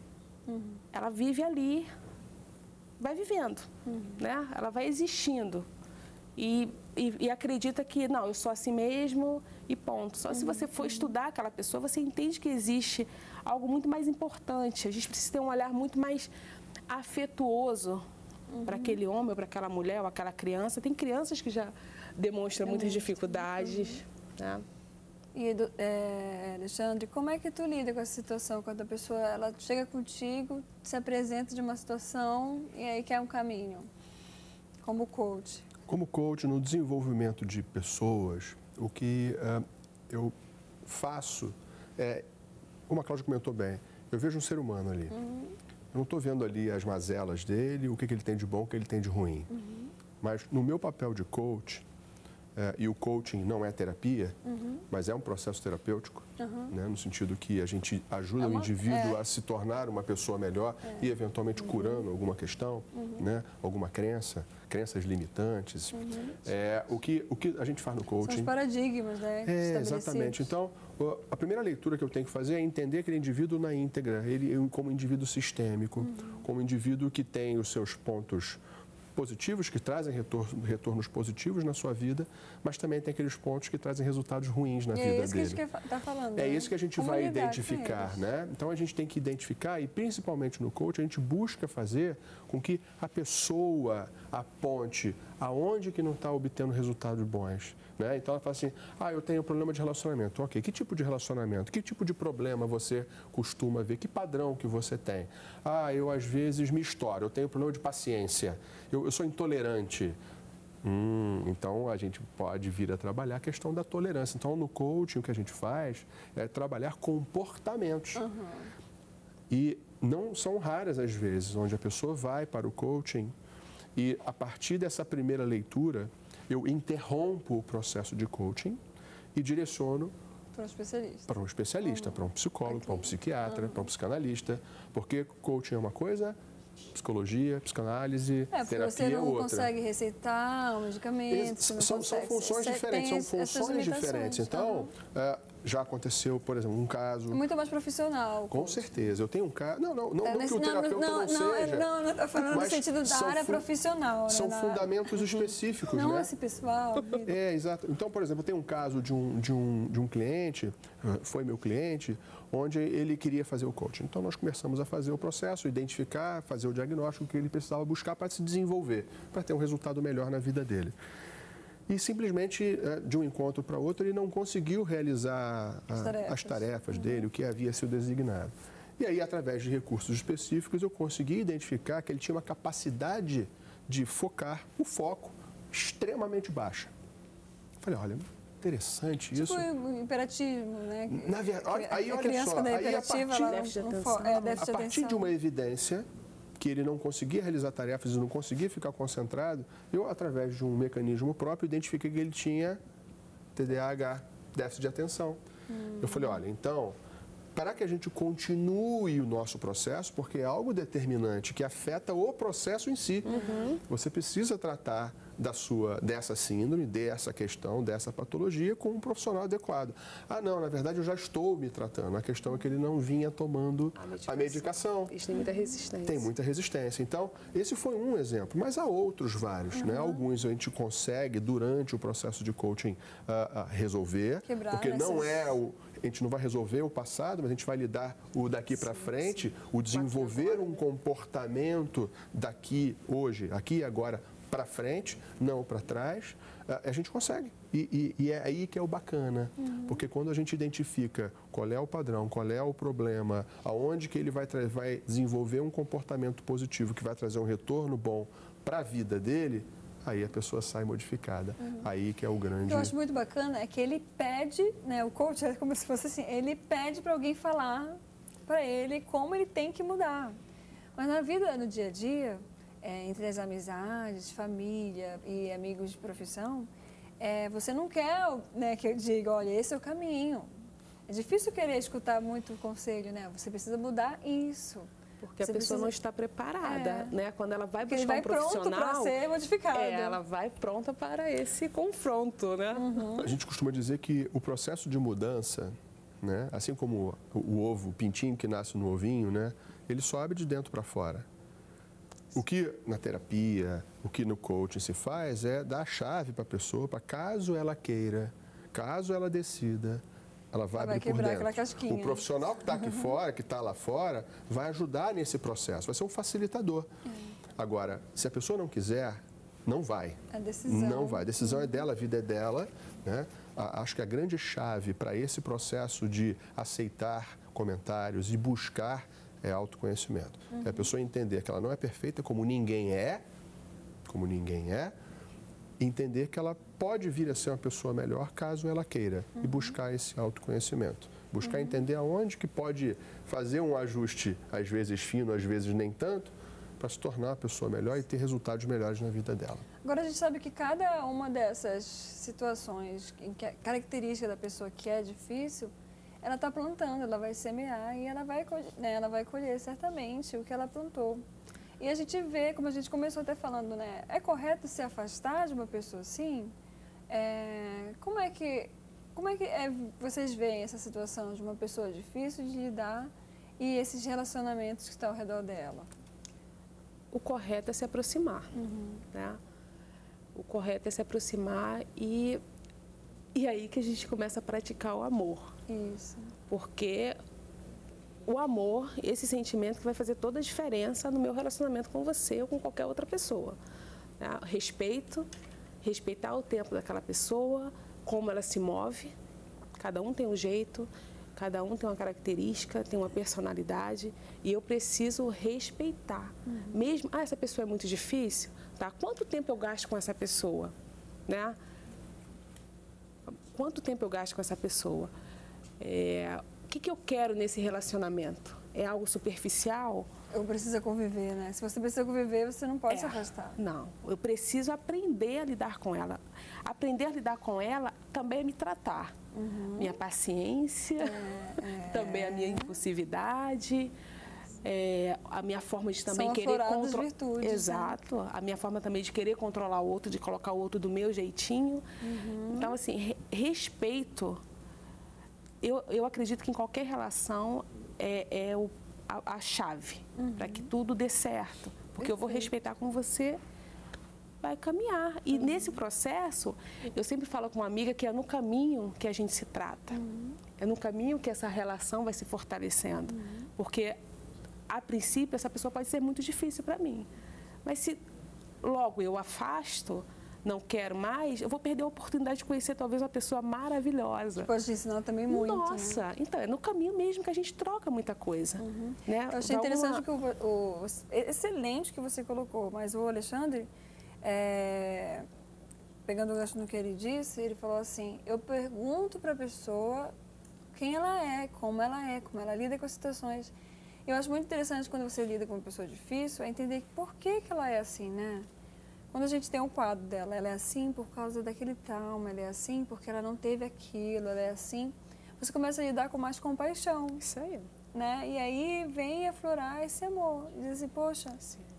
S2: Ela vive ali, vai vivendo, né? Ela vai existindo. E acredita que, não, eu sou assim mesmo e ponto. Só se você for estudar aquela pessoa, você entende que existe algo muito mais importante. A gente precisa ter um olhar muito mais afetuoso para aquele homem, ou para aquela mulher, ou aquela criança. Tem crianças que já demonstram muitas dificuldades. Né?
S3: E, Alexandre, como é que tu lida com essa situação? Quando a pessoa ela chega contigo, se apresenta de uma situação e aí quer um caminho, como coach?
S4: Como coach, no desenvolvimento de pessoas, o que eu faço é, como a Cláudia comentou bem, eu vejo um ser humano ali. Eu não estou vendo ali as mazelas dele, o que ele tem de bom, o que ele tem de ruim. Mas no meu papel de coach, e o coaching não é terapia, mas é um processo terapêutico, né, no sentido que a gente ajuda o indivíduo a se tornar uma pessoa melhor e eventualmente curando alguma questão, né, alguma crenças limitantes. O que a gente faz no coaching... São
S3: os paradigmas, né?
S4: Exatamente. Então, a primeira leitura que eu tenho que fazer é entender aquele indivíduo na íntegra, ele como indivíduo sistêmico, como indivíduo que tem os seus pontos positivos, que trazem retornos positivos na sua vida, mas também tem aqueles pontos que trazem resultados ruins na vida dele.
S3: É isso que a gente está falando.
S4: É isso que a gente vai identificar, né? Então, a gente tem que identificar e, principalmente no coach, a gente busca fazer com que a pessoa aponte aonde que não está obtendo resultados bons, né? Então, ela fala assim, eu tenho problema de relacionamento. Ok, que tipo de relacionamento? Que tipo de problema você costuma ver? Que padrão que você tem? Eu às vezes me estouro, eu tenho problema de paciência, eu sou intolerante. Então, a gente pode vir a trabalhar a questão da tolerância. Então, no coaching, o que a gente faz é trabalhar comportamentos. E não são raras as vezes onde a pessoa vai para o coaching e, a partir dessa primeira leitura, eu interrompo o processo de coaching e direciono
S3: para um
S4: especialista, para um psicólogo, para um psiquiatra, para um psicanalista, porque coaching é uma coisa, psicologia, psicanálise, terapia é outra.
S3: Você não consegue receitar um medicamento.
S4: São funções diferentes, são funções diferentes. Então, já aconteceu, por exemplo, um caso...
S3: Muito mais profissional.
S4: Com certeza. Eu tenho um caso... Não que o terapeuta não seja.
S3: Não estou falando no sentido da área profissional.
S4: São fundamentos específicos, né?
S3: Não esse pessoal.
S4: Exato. Então, por exemplo, eu tenho um caso de um cliente, foi meu cliente, onde ele queria fazer o coaching. Então, nós começamos a fazer o processo, identificar, fazer o diagnóstico que ele precisava buscar para se desenvolver, para ter um resultado melhor na vida dele. E simplesmente, de um encontro para outro, ele não conseguiu realizar as tarefas dele, o que havia sido designado. E aí, através de recursos específicos, eu consegui identificar que ele tinha uma capacidade de focar, o foco extremamente baixa. Falei, olha, interessante isso.
S3: Tipo o imperatismo, né?
S4: Na verdade, aí
S3: a
S4: olha
S3: criança
S4: só,
S3: quando é
S4: aí
S3: imperativa, ela
S2: déficit de
S3: não
S2: atenção.
S3: déficit de
S4: a partir
S3: atenção.
S4: de uma evidência que ele não conseguia realizar tarefas e não conseguia ficar concentrado, eu, através de um mecanismo próprio, identifiquei que ele tinha TDAH, déficit de atenção. Eu falei, olha, então, para que a gente continue o nosso processo, porque é algo determinante que afeta o processo em si, você precisa tratar dessa síndrome, dessa questão, dessa patologia com um profissional adequado. Ah, não, na verdade eu já estou me tratando. A questão é que ele não vinha tomando a medicação.
S2: Isso tem muita resistência.
S4: Tem muita resistência. Então, esse foi um exemplo, mas há outros vários, né? Alguns a gente consegue, durante o processo de coaching, resolver,
S3: Quebrar,
S4: porque
S3: né,
S4: não
S3: esses-
S4: é a gente não vai resolver o passado, mas a gente vai lidar o daqui para frente, o desenvolver um comportamento daqui, hoje, aqui e agora, para frente, não para trás, a gente consegue. E é aí que é o bacana, porque quando a gente identifica qual é o padrão, qual é o problema, aonde que ele vai desenvolver um comportamento positivo que vai trazer um retorno bom para a vida dele, aí a pessoa sai modificada. Aí que é o
S3: O
S4: grande...
S3: que eu acho muito bacana é que ele pede, né, o coach é como se fosse assim, ele pede para alguém falar para ele como ele tem que mudar. Mas na vida, no dia a dia, entre as amizades, família e amigos de profissão, você não quer, né, que eu diga, olha, esse é o caminho. É difícil querer escutar muito conselho, né? Você precisa mudar isso.
S2: Porque a
S3: Você
S2: pessoa
S3: precisa-
S2: não está preparada, né? Quando ela vai
S3: Porque ele
S2: buscar
S3: vai
S2: um
S3: pronto
S2: profissional,
S3: para ser modificado.
S2: ela vai pronta para esse confronto, né?
S4: A gente costuma dizer que o processo de mudança, né, assim como o ovo, o pintinho que nasce no ovinho, né, ele sobe de dentro para fora. O que na terapia, o que no coaching se faz é dar a chave para a pessoa, para caso ela queira, caso ela decida, ela vai
S3: Vai
S4: abrir por
S3: quebrar aquela
S4: dentro.
S3: casquinha.
S4: O profissional que está aqui fora, que está lá fora, vai ajudar nesse processo, vai ser um facilitador. Agora, se a pessoa não quiser, não vai.
S3: A decisão.
S4: Não vai. A decisão é dela, a vida é dela, né? Acho que a grande chave para esse processo de aceitar comentários e buscar é autoconhecimento. É a pessoa entender que ela não é perfeita como ninguém é, e entender que ela pode vir a ser uma pessoa melhor caso ela queira e buscar esse autoconhecimento. Buscar entender aonde que pode fazer um ajuste, às vezes fino, às vezes nem tanto, para se tornar uma pessoa melhor e ter resultados melhores na vida dela.
S3: Agora, a gente sabe que cada uma dessas situações, em que a característica da pessoa que é difícil, ela está plantando, ela vai semear e ela vai colher certamente o que ela plantou. E a gente vê, como a gente começou até falando, né? É correto se afastar de uma pessoa assim? Como é que vocês veem essa situação de uma pessoa difícil de lidar e esses relacionamentos que estão ao redor dela?
S2: O correto é se aproximar, né? O correto é se aproximar e aí que a gente começa a praticar o amor.
S3: Isso.
S2: Porque o amor, esse sentimento que vai fazer toda a diferença no meu relacionamento com você ou com qualquer outra pessoa. Né? Respeitar o tempo daquela pessoa, como ela se move. Cada um tem um jeito, cada um tem uma característica, tem uma personalidade e eu preciso respeitar. Mesmo, essa pessoa é muito difícil, tá? Quanto tempo eu gasto com essa pessoa, né? Quanto tempo eu gasto com essa pessoa? O que eu quero nesse relacionamento? É algo superficial?
S3: Eu preciso conviver, né? Se você precisa conviver, você não pode se afastar.
S2: Não, eu preciso aprender a lidar com ela. Aprender a lidar com ela também é me tratar. Minha paciência, também a minha impulsividade, a minha forma de também
S3: São
S2: querer
S3: afloradas virtudes,
S2: Exato. A minha forma também de querer controlar o outro, de colocar o outro do meu jeitinho. Então, assim, respeito. Eu acredito que em qualquer relação a chave para que tudo dê certo. Porque eu vou respeitar com você, vai caminhar. E nesse processo, eu sempre falo com uma amiga que é no caminho que a gente se trata. É no caminho que essa relação vai se fortalecendo. Porque, a princípio, essa pessoa pode ser muito difícil para mim. Mas se logo eu afasto, não quero mais, eu vou perder a oportunidade de conhecer talvez uma pessoa maravilhosa.
S3: Pode te ensinar também muito.
S2: Nossa,
S3: né?
S2: então, é no caminho mesmo que a gente troca muita coisa. Né?
S3: Eu achei interessante que excelente que você colocou, mas o Alexandre, pegando o gancho no que ele disse, ele falou assim, eu pergunto para a pessoa quem ela é, como ela lida com as situações. Eu acho muito interessante quando você lida com uma pessoa difícil, é entender por que ela é assim, né? Quando a gente tem um quadro dela, ela é assim por causa daquele trauma, ela é assim porque ela não teve aquilo, ela é assim. Você começa a lidar com mais compaixão.
S2: Isso aí.
S3: Né? E aí vem aflorar esse amor. E diz assim, poxa,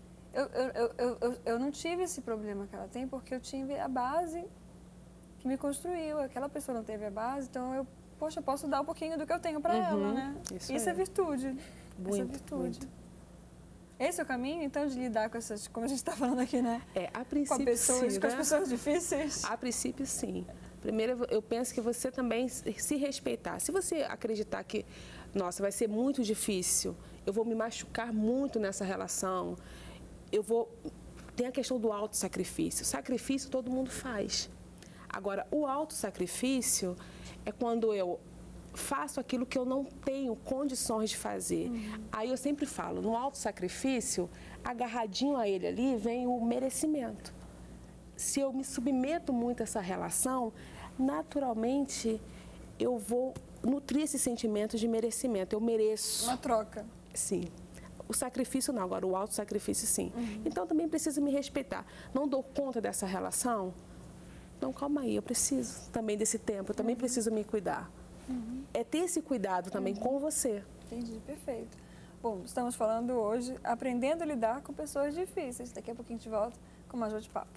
S3: eu não tive esse problema que ela tem porque eu tive a base que me construiu. Aquela pessoa não teve a base, então eu posso dar um pouquinho do que eu tenho para ela, né? Isso é virtude. Essa é virtude.
S2: Muito.
S3: Esse é o caminho, então, de lidar com essas, como a gente está falando aqui, né?
S2: A princípio,
S3: com pessoas,
S2: sim,
S3: com as pessoas difíceis.
S2: A princípio, sim. Primeiro, eu penso que você também se respeitar. Se você acreditar que, nossa, vai ser muito difícil, eu vou me machucar muito nessa relação, tem a questão do autossacrifício. Sacrifício todo mundo faz. Agora, o autossacrifício é quando eu faço aquilo que eu não tenho condições de fazer. Aí eu sempre falo, no autossacrifício, agarradinho a ele ali, vem o merecimento. Se eu me submeto muito a essa relação, naturalmente eu vou nutrir esse sentimento de merecimento. Eu mereço.
S3: Uma troca.
S2: Sim. O sacrifício não, agora o autossacrifício sim. Então também preciso me respeitar. Não dou conta dessa relação? Não, calma aí, eu preciso também desse tempo, eu também preciso me cuidar. É ter esse cuidado também com você.
S3: Entendi, perfeito. Bom, estamos falando hoje, aprendendo a lidar com pessoas difíceis. Daqui a pouquinho a gente volta com mais bate-papo.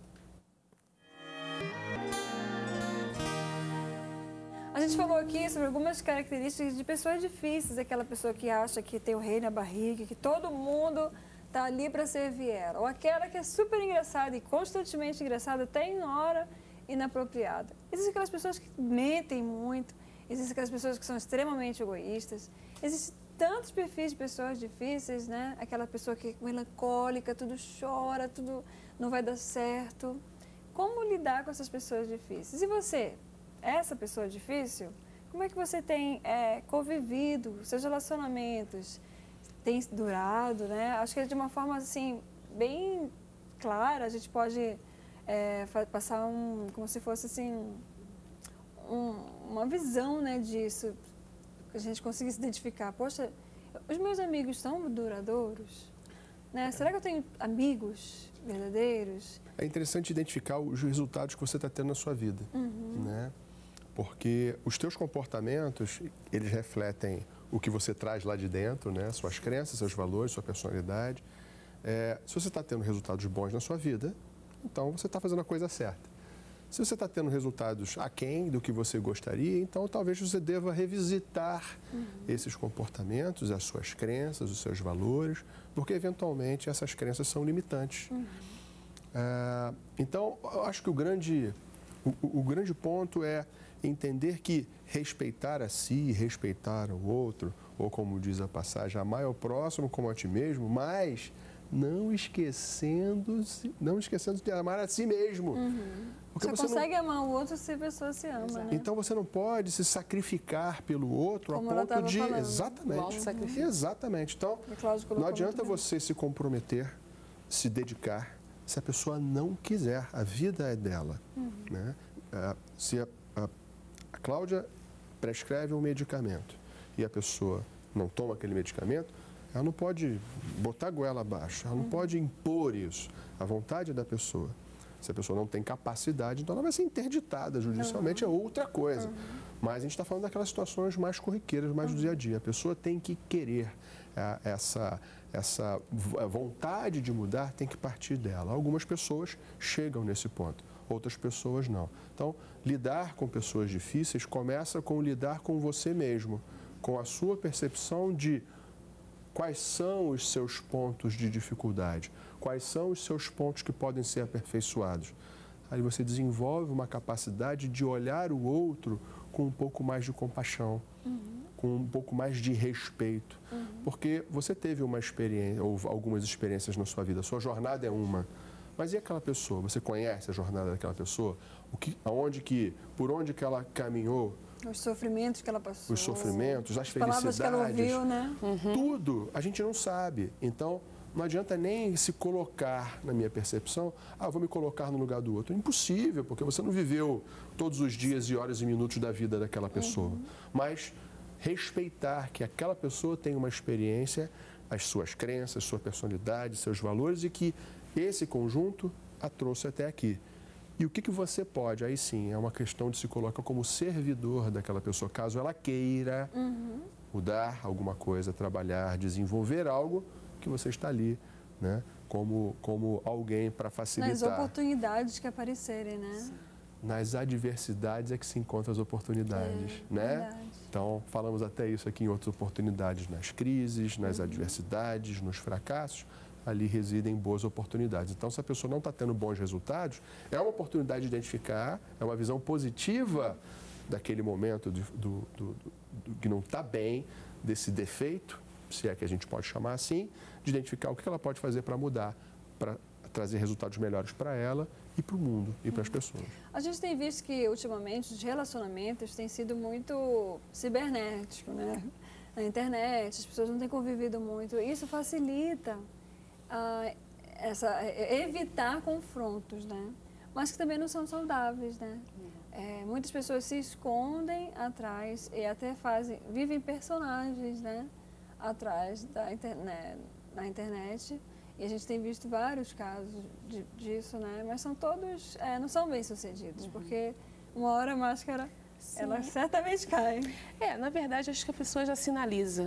S3: A gente falou aqui sobre algumas características de pessoas difíceis, aquela pessoa que acha que tem o rei na barriga, que todo mundo está ali para servir ela, ou aquela que é super engraçada e constantemente engraçada, até em hora inapropriada. Existem aquelas pessoas que mentem muito, existem aquelas pessoas que são extremamente egoístas, existem tantos perfis de pessoas difíceis, né? Aquela pessoa que é melancólica, tudo chora, tudo não vai dar certo. Como lidar com essas pessoas difíceis? E você, essa pessoa difícil, como é que você tem convivido, seus relacionamentos têm durado, né? Acho que de uma forma assim, bem clara, a gente pode passar como se fosse assim, uma visão, né, disso, que a gente conseguisse identificar. Poxa, os meus amigos são duradouros? Né? Será que eu tenho amigos verdadeiros?
S4: É interessante identificar os resultados que você está tendo na sua vida, né? Porque os teus comportamentos, eles refletem o que você traz lá de dentro, né? Suas crenças, seus valores, sua personalidade. Se você está tendo resultados bons na sua vida, então você está fazendo a coisa certa. Se você está tendo resultados aquém do que você gostaria, então talvez você deva revisitar esses comportamentos, as suas crenças, os seus valores, porque eventualmente essas crenças são limitantes. Então, eu acho que o grande ponto é entender que respeitar a si, respeitar o outro, ou como diz a passagem, amar ao próximo como a ti mesmo, mas não esquecendo de amar a si mesmo.
S3: Porque você consegue amar o outro se a pessoa se ama, né?
S4: Então você não pode se sacrificar pelo outro
S3: como
S4: a ponto de...
S3: Falando.
S4: Exatamente. Exatamente. Então, não adianta você se comprometer, se dedicar, se a pessoa não quiser. A vida é dela. Né? Se a Cláudia prescreve um medicamento e a pessoa não toma aquele medicamento, ela não pode botar a goela abaixo, ela não pode impor isso. A vontade é da pessoa. Se a pessoa não tem capacidade, então ela vai ser interditada judicialmente, é outra coisa. Mas a gente está falando daquelas situações mais corriqueiras, mais do dia a dia. A pessoa tem que querer essa vontade de mudar, tem que partir dela. Algumas pessoas chegam nesse ponto, outras pessoas não. Então, lidar com pessoas difíceis começa com lidar com você mesmo, com a sua percepção de quais são os seus pontos de dificuldade, quais são os seus pontos que podem ser aperfeiçoados. Aí você desenvolve uma capacidade de olhar o outro com um pouco mais de compaixão, com um pouco mais de respeito. Porque você teve uma experiência, ou algumas experiências na sua vida, a sua jornada é uma, Mas e aquela pessoa? Você conhece a jornada daquela pessoa? Por onde que ela caminhou?
S3: Os sofrimentos que ela passou.
S4: Os sofrimentos, as
S3: as palavras que ela
S4: felicidades.
S3: ouviu, né?
S4: Tudo a gente não sabe. Então, não adianta nem se colocar, na minha percepção, vou me colocar no lugar do outro. Impossível, porque você não viveu todos os dias e horas e minutos da vida daquela pessoa. Mas respeitar que aquela pessoa tem uma experiência, as suas crenças, sua personalidade, seus valores, e que esse conjunto a trouxe até aqui. E o que você pode, aí sim, é uma questão de se colocar como servidor daquela pessoa, caso ela queira mudar alguma coisa, trabalhar, desenvolver algo, que você está ali, né, como alguém para facilitar.
S3: Nas oportunidades que aparecerem, né?
S4: Nas adversidades é que se encontram as oportunidades, né?
S3: Verdade.
S4: Então, falamos até isso aqui em outras oportunidades, nas crises, nas adversidades, nos fracassos, ali residem boas oportunidades. Então, se a pessoa não está tendo bons resultados, é uma oportunidade de identificar, é uma visão positiva daquele momento do que não está bem, desse defeito, se é que a gente pode chamar assim, de identificar o que ela pode fazer para mudar, para trazer resultados melhores para ela e para o mundo e para as pessoas.
S3: A gente tem visto que, ultimamente, os relacionamentos têm sido muito cibernéticos, né? Na internet, as pessoas não têm convivido muito. Isso facilita evitar confrontos, né? Mas que também não são saudáveis, né? Muitas pessoas se escondem atrás e até vivem personagens, né? Atrás na internet. E a gente tem visto vários casos disso, né? Mas são todos, não são bem-sucedidos, porque uma hora a máscara, ela certamente cai.
S2: Na verdade, acho que a pessoa já sinaliza.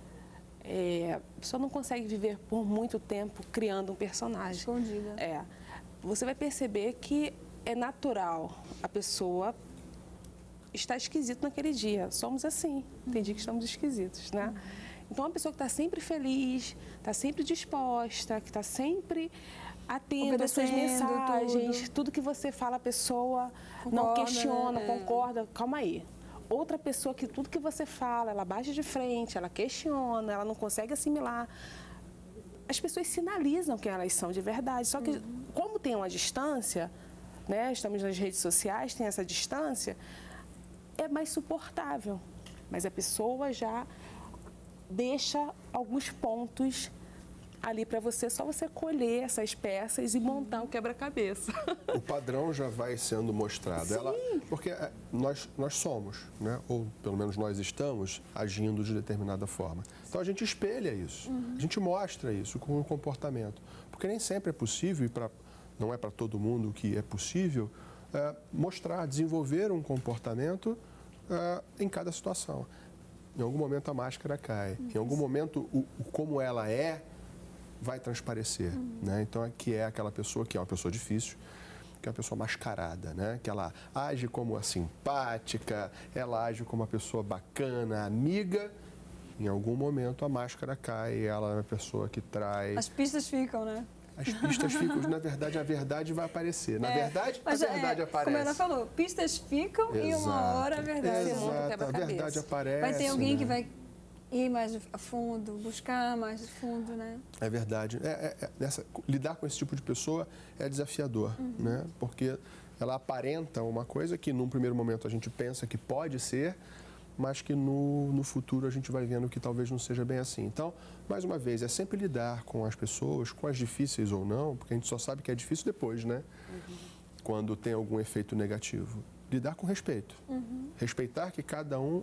S2: A pessoa não consegue viver por muito tempo criando um personagem.
S3: Escondida.
S2: Você vai perceber que é natural a pessoa estar esquisito naquele dia. Somos assim, tem dia que estamos esquisitos, né? Então, uma pessoa que está sempre feliz, está sempre disposta, que está sempre atenta às suas mensagens, tudo que você fala, a pessoa não questiona, concorda. Calma aí. Outra pessoa que tudo que você fala, ela bate de frente, ela questiona, ela não consegue assimilar. As pessoas sinalizam quem elas são de verdade. Só que, como tem uma distância, né, estamos nas redes sociais, tem essa distância, é mais suportável. Mas a pessoa já deixa alguns pontos ali para você, só você colher essas peças e montar o quebra-cabeça.
S4: O padrão já vai sendo mostrado. Porque nós somos, né? Ou pelo menos nós estamos agindo de determinada forma. Então a gente espelha isso, a gente mostra isso com o comportamento. Porque nem sempre é possível, não é para todo mundo que é possível, mostrar, desenvolver um comportamento em cada situação. Em algum momento a máscara cai, em algum momento como ela vai transparecer, né? Então aqui é aquela pessoa que é uma pessoa difícil, que é uma pessoa mascarada, né? Que ela age como a simpática, ela age como uma pessoa bacana, amiga. Em algum momento a máscara cai e ela é uma pessoa que trai.
S3: As pistas ficam, né?
S4: As pistas ficam, na verdade, a verdade vai aparecer. Na verdade, a verdade aparece.
S3: Como ela falou, pistas ficam e uma hora a verdade.
S4: Exato, a verdade aparece.
S3: Vai ter alguém que vai ir mais a fundo, buscar mais a fundo, né?
S4: É verdade. Lidar com esse tipo de pessoa é desafiador, né? Porque ela aparenta uma coisa que, num primeiro momento, a gente pensa que pode ser, mas que no futuro a gente vai vendo que talvez não seja bem assim. Então, mais uma vez, é sempre lidar com as pessoas, com as difíceis ou não, porque a gente só sabe que é difícil depois, né? Quando tem algum efeito negativo. Lidar com respeito. Respeitar que cada um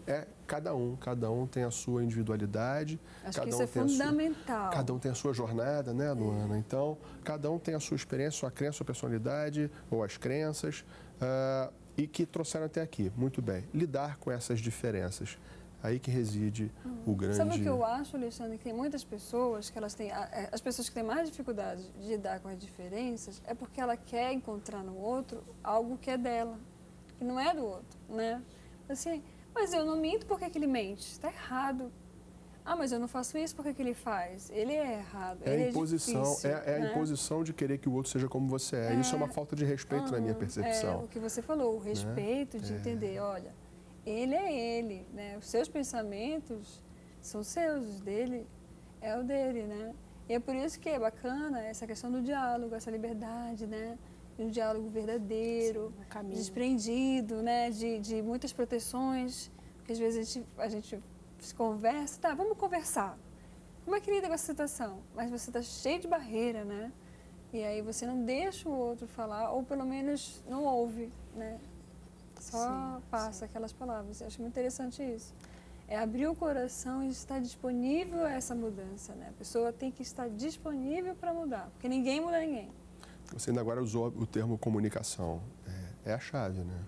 S4: tem a sua individualidade.
S3: Acho que isso é fundamental.
S4: Cada um tem a sua jornada, né, Luana? Então, cada um tem a sua experiência, sua crença, sua personalidade, ou as crenças, e que trouxeram até aqui. Muito bem. Lidar com essas diferenças. Aí que reside o grande...
S3: Sabe o que eu acho, Alexandre? Que tem muitas pessoas que elas têm... As pessoas que têm mais dificuldade de lidar com as diferenças é porque ela quer encontrar no outro algo que é dela, que não é do outro, né? Assim, mas eu não minto, por que ele mente? Está errado. Mas eu não faço isso, por que ele faz? Ele é errado, ele é
S4: imposição,
S3: difícil.
S4: A imposição de querer que o outro seja como você é. Isso é uma falta de respeito na minha percepção.
S3: O que você falou, o respeito de entender, olha, ele é ele, né? Os seus pensamentos são seus, os dele é o dele, né? E é por isso que é bacana essa questão do diálogo, essa liberdade, né? Um diálogo verdadeiro, desprendido, né? De muitas proteções, porque às vezes a gente se conversa, tá, vamos conversar. Como é que lida com essa situação? Mas você está cheio de barreira, né? E aí você não deixa o outro falar, ou pelo menos não ouve, né? Só passa aquelas palavras. Eu acho muito interessante isso. É abrir o coração e estar disponível a essa mudança, né? A pessoa tem que estar disponível para mudar, porque ninguém muda ninguém.
S4: Você ainda agora usou o termo comunicação. É a chave, né?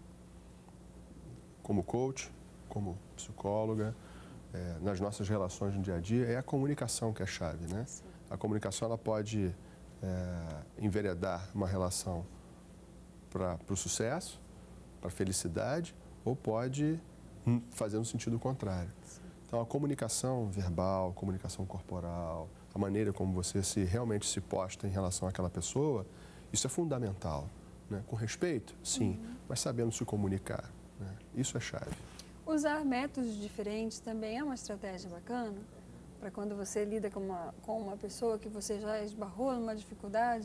S4: Como coach, como psicóloga, nas nossas relações no dia a dia, é a comunicação que é a chave, né? Sim. A comunicação, ela pode enveredar uma relação para o sucesso, para a felicidade, ou pode fazer no sentido contrário. Sim. Então, a comunicação verbal, comunicação corporal, a maneira como você realmente se posta em relação àquela pessoa, isso é fundamental, né? Com respeito, sim, mas sabendo se comunicar, né? Isso é chave.
S3: Usar métodos diferentes também é uma estratégia bacana para quando você lida com uma pessoa que você já esbarrou numa dificuldade?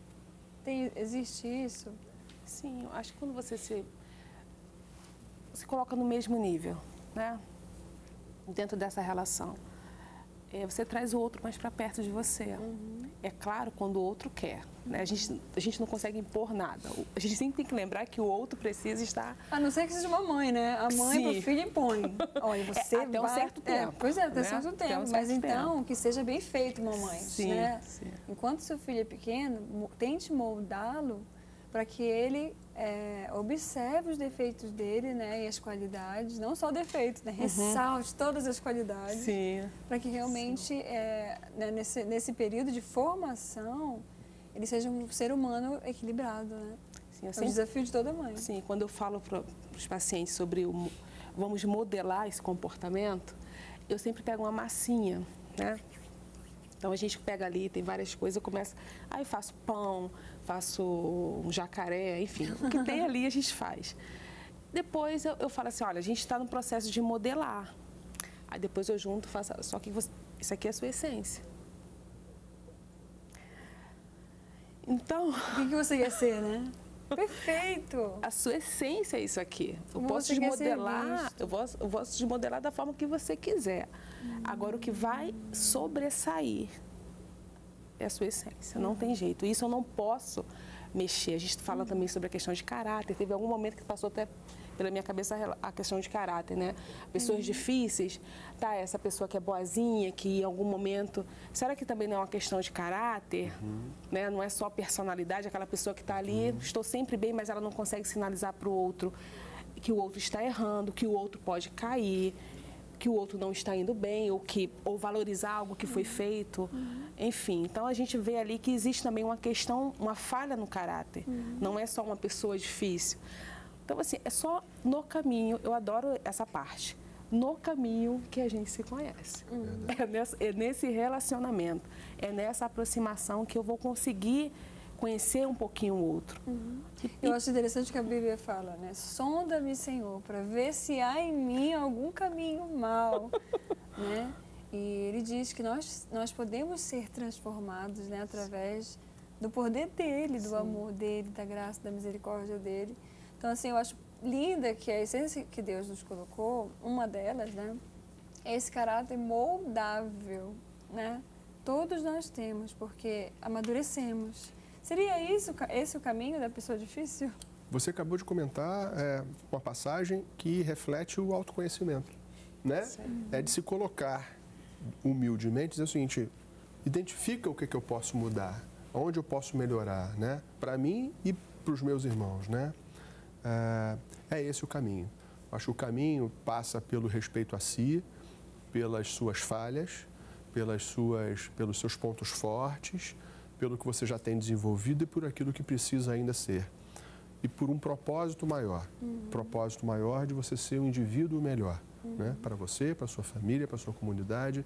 S3: Existe isso?
S2: Sim, eu acho que quando você se coloca no mesmo nível, né? Dentro dessa relação, você traz o outro mais para perto de você. É claro, quando o outro quer, né? A gente não consegue impor nada. A gente sempre tem que lembrar que o outro precisa estar...
S3: A não ser que seja uma mãe, né? A mãe pro filho impõe. Olha, você
S2: até um certo tempo.
S3: Pois é, até
S2: né?
S3: certo tempo. Mas então, que seja bem feito, mamãe.
S2: Sim,
S3: né?
S2: sim.
S3: Enquanto seu filho é pequeno, tente moldá-lo para que ele observe os defeitos dele, né, e as qualidades, não só defeitos, né, ressalte todas as qualidades, para que realmente, né, nesse período de formação, ele seja um ser humano equilibrado, né? Sim, é o desafio de toda mãe.
S2: Sim, quando eu falo para os pacientes sobre vamos modelar esse comportamento, eu sempre pego uma massinha, né? Então, a gente pega ali, tem várias coisas, eu começo... Aí, faço pão, faço um jacaré, enfim. O que tem ali, a gente faz. Depois, eu falo assim, olha, a gente está no processo de modelar. Aí, depois eu junto, faço... Só que isso aqui é a sua essência.
S3: Então... O que você quer ser, né? Perfeito!
S2: A sua essência é isso aqui. Eu posso te modelar, eu posso te modelar da forma que você quiser. Agora, o que vai sobressair é a sua essência, não tem jeito. Isso eu não posso mexer. A gente fala também sobre a questão de caráter. Teve algum momento que passou até pela minha cabeça a questão de caráter, né? Pessoas difíceis, tá? Essa pessoa que é boazinha, que em algum momento... Será que também não é uma questão de caráter? Né? Não é só personalidade, aquela pessoa que está ali, estou sempre bem, mas ela não consegue sinalizar para o outro que o outro está errando, que o outro pode cair, que o outro não está indo bem, ou valorizar algo que foi feito. Enfim, então a gente vê ali que existe também uma questão, uma falha no caráter. Não é só uma pessoa difícil. Então, assim, é só no caminho, eu adoro essa parte, no caminho que a gente se conhece. É nesse relacionamento, é nessa aproximação que eu vou conseguir conhecer um pouquinho o outro.
S3: Eu acho interessante que a Bíblia fala, né? Sonda-me, Senhor, para ver se há em mim algum caminho mau, né? E ele diz que nós podemos ser transformados, né, através do poder dele, do amor dele, da graça, da misericórdia dele. Então, assim, eu acho linda que a essência que Deus nos colocou, uma delas, né, é esse caráter moldável, né? Todos nós temos, porque amadurecemos. Seria esse o caminho da pessoa difícil?
S4: Você acabou de comentar uma passagem que reflete o autoconhecimento, né? É de se colocar humildemente, dizer o seguinte, identifica o que eu posso mudar, onde eu posso melhorar, né? Para mim e para os meus irmãos, né? É esse o caminho. Acho que o caminho passa pelo respeito a si, pelas suas falhas, pelos seus pontos fortes, pelo que você já tem desenvolvido e por aquilo que precisa ainda ser. E por um propósito maior. Propósito maior de você ser um indivíduo melhor, né? Para você, para sua família, para sua comunidade.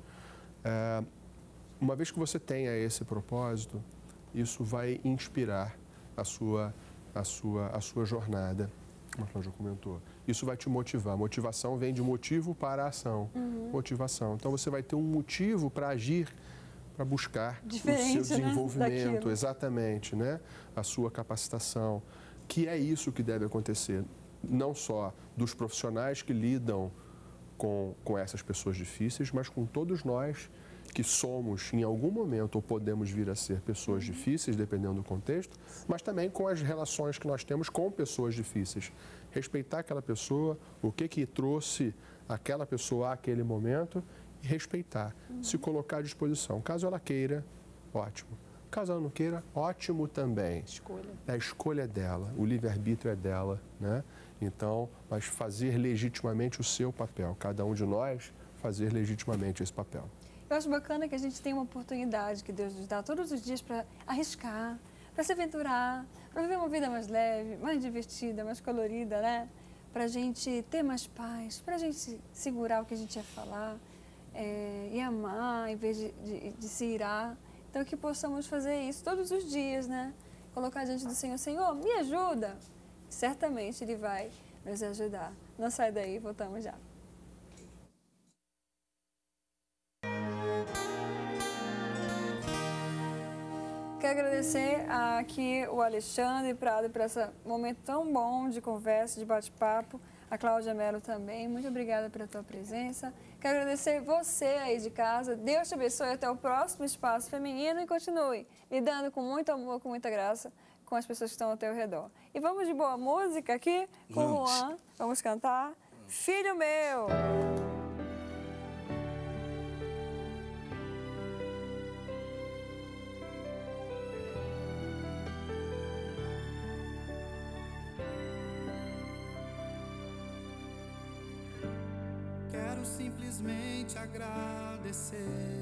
S4: Uma vez que você tenha esse propósito, isso vai inspirar a sua jornada, como a Cláudia comentou. Isso vai te motivar. Motivação vem de motivo para a ação. Motivação. Então, você vai ter um motivo para agir para buscar o
S3: Diferente,
S4: seu
S3: né,
S4: desenvolvimento,
S3: daquilo.
S4: exatamente, né? A sua capacitação, que é isso que deve acontecer, não só dos profissionais que lidam com essas pessoas difíceis, mas com todos nós que somos, em algum momento, ou podemos vir a ser pessoas difíceis, dependendo do contexto, mas também com as relações que nós temos com pessoas difíceis. Respeitar aquela pessoa, o que trouxe aquela pessoa àquele momento, e respeitar, se colocar à disposição. Caso ela queira, ótimo. Caso ela não queira, ótimo também. A escolha é dela, o livre-arbítrio é dela, né? Então, mas fazer legitimamente o seu papel, cada um de nós fazer legitimamente esse papel.
S3: Eu acho bacana que a gente tem uma oportunidade que Deus nos dá todos os dias para arriscar, para se aventurar, para viver uma vida mais leve, mais divertida, mais colorida, né? Para a gente ter mais paz, para a gente segurar o que a gente ia falar e amar em vez de se irar. Então, que possamos fazer isso todos os dias, né? Colocar diante do Senhor, Senhor, me ajuda. Certamente Ele vai nos ajudar. Não sai daí, voltamos já. Quero agradecer aqui o Alexandre Prado por esse momento tão bom de conversa, de bate-papo. A Cláudia Mello também. Muito obrigada pela tua presença. Quero agradecer você aí de casa. Deus te abençoe até o próximo Espaço Feminino e continue lidando com muito amor, com muita graça com as pessoas que estão ao teu redor. E vamos de boa música aqui com o Juan. Vamos cantar Filho Meu.
S6: Quero simplesmente agradecer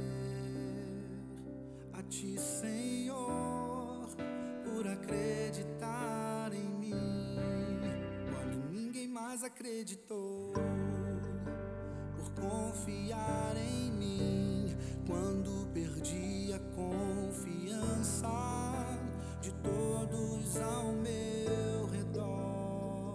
S6: a Ti, Senhor, por acreditar em mim quando ninguém mais acreditou, por confiar em mim quando perdi a confiança de todos ao meu redor.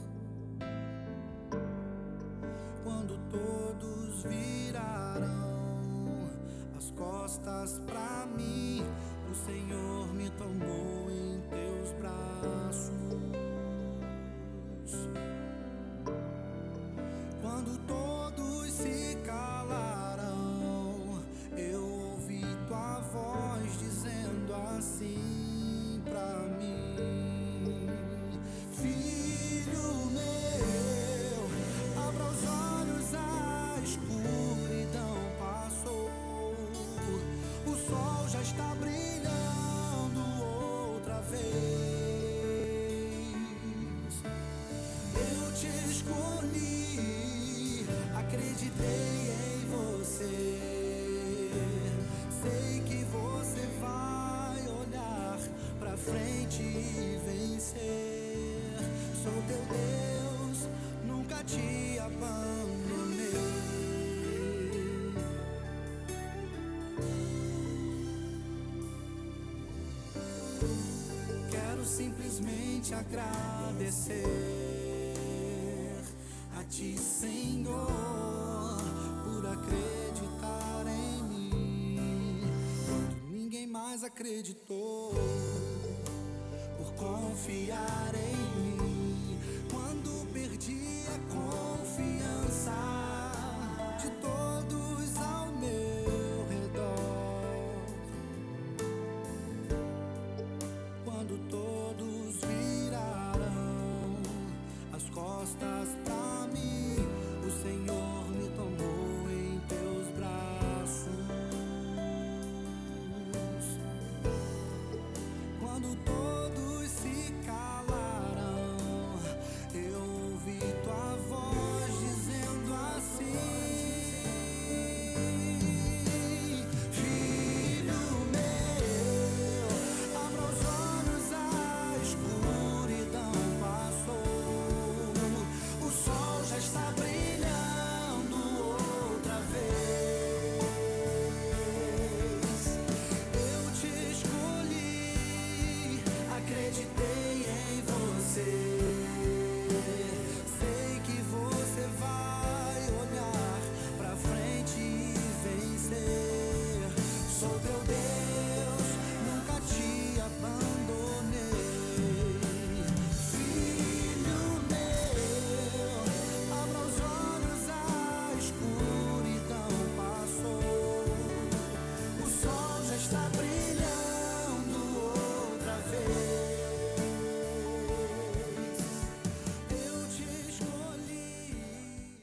S6: Quando todos virarão as costas pra mim, o Senhor me tomou em teus braços. Quando todos se calarão, eu ouvi tua voz dizendo assim pra mim: Filho meu, abra os olhos, a escuridão passou, o sol já está brilhando outra vez. Eu te escolhi, acreditei em você. Sei que você vai olhar pra frente e vencer. Sou teu Deus, nunca te abandonei. Quero simplesmente agradecer a Ti, Senhor, por acreditar em mim quando ninguém mais acreditou, por confiar em mim quando perdi a confiança de todos